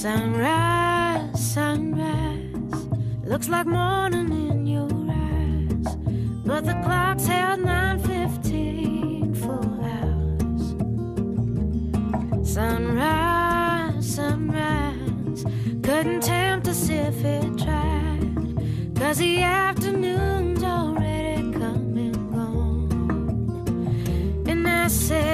Sunrise, sunrise, looks like morning in your eyes, but the clock's held 9:15 full hours. Sunrise, sunrise, couldn't tempt us if it tried, 'cause the afternoon's already come and gone. And I said